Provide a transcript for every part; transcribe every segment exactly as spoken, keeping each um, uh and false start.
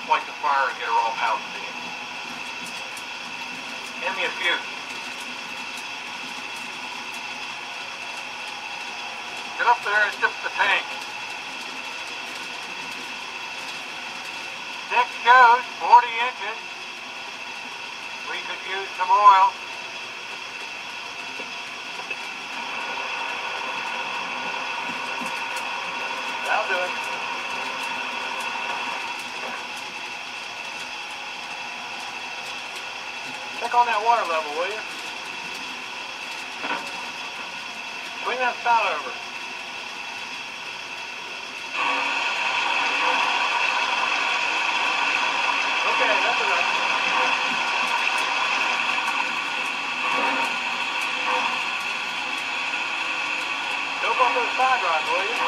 light the fire and get her all housed in. Hand me a fuse. Get up there and dip the tank. Six shows, forty inches. We could use some oil. That'll do it. Check on that water level, will you? Swing that spout over. Okay, that's enough. Dope up those side rods, will you?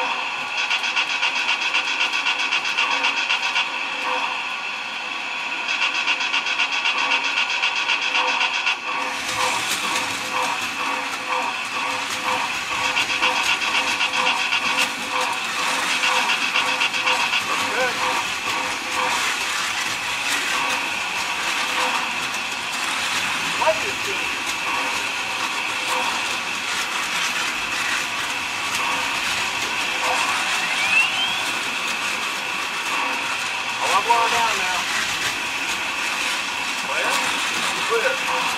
Blow her down now. Clear? Clear.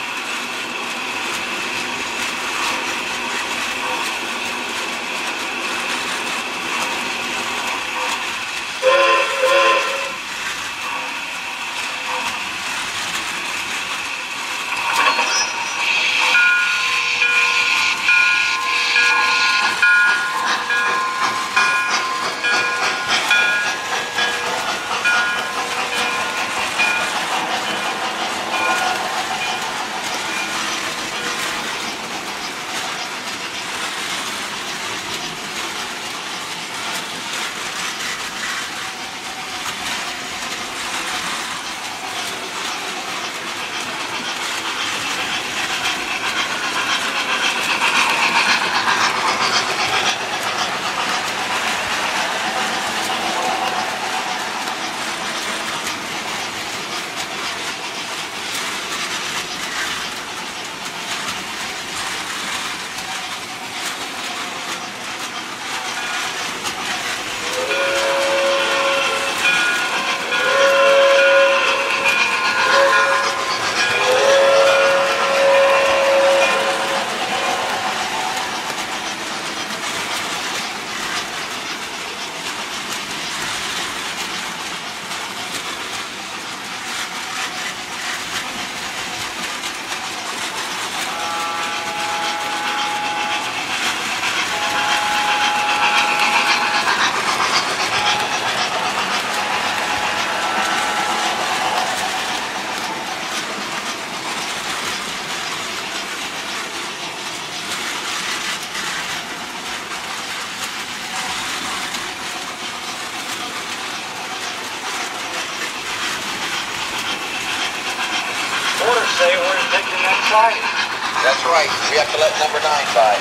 Orders say we're to take the next siding. That's right. We have to let number nine by.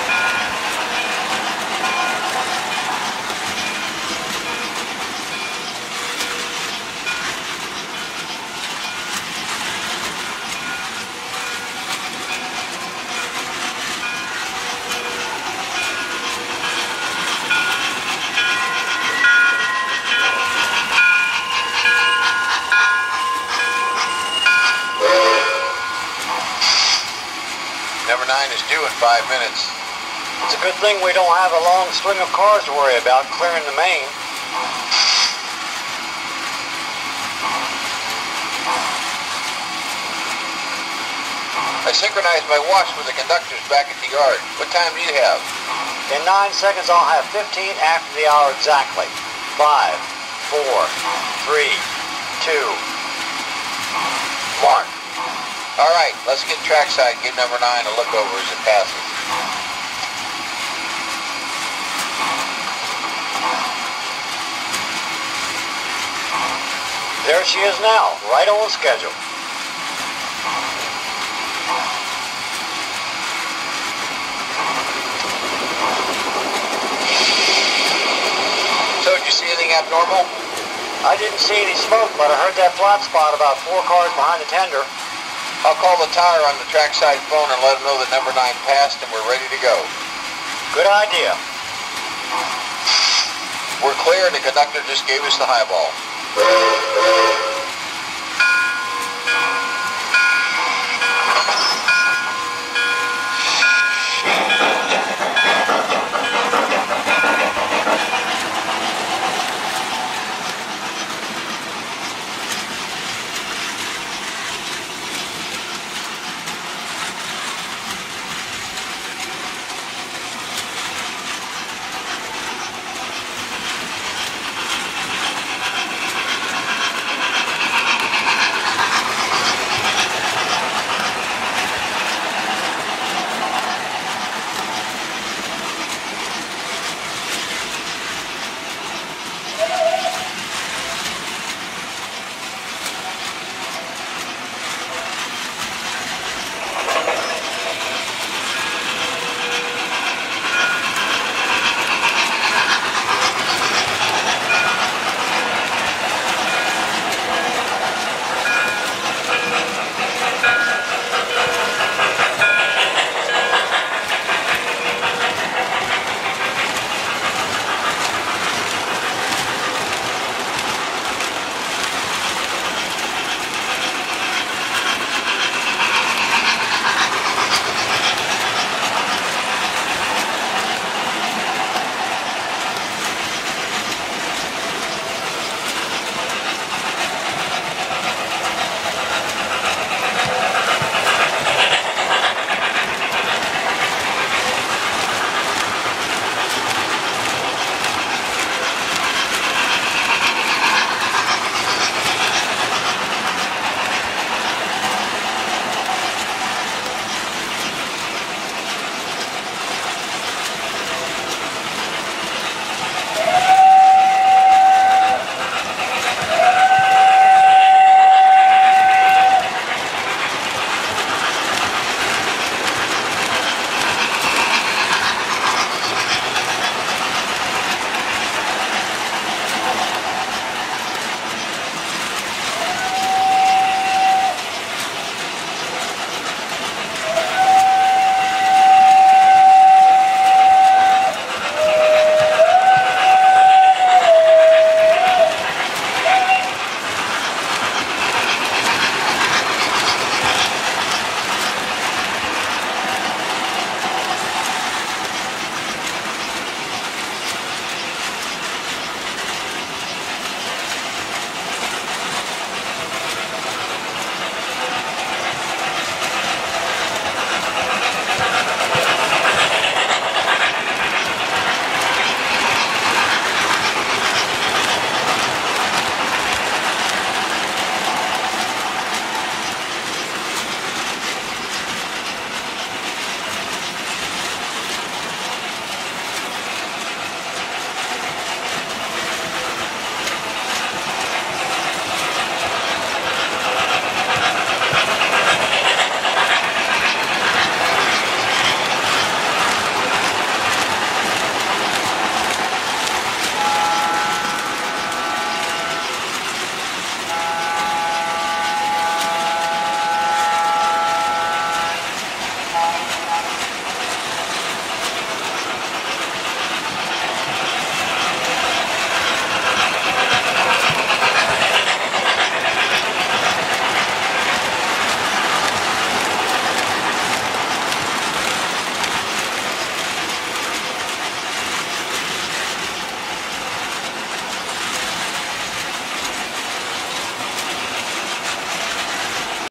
Number nine is due in five minutes. It's a good thing we don't have a long string of cars to worry about clearing the main. I synchronized my watch with the conductors back at the yard. What time do you have? In nine seconds, I'll have fifteen after the hour exactly. Five, four, three, two, mark. All right, let's get trackside and give number nine a look over as it passes. There she is now, right on schedule. So, did you see anything abnormal? I didn't see any smoke, but I heard that flat spot about four cars behind the tender. I'll call the tower on the trackside phone and let them know that number nine passed and we're ready to go. Good idea. We're clear and the conductor just gave us the highball.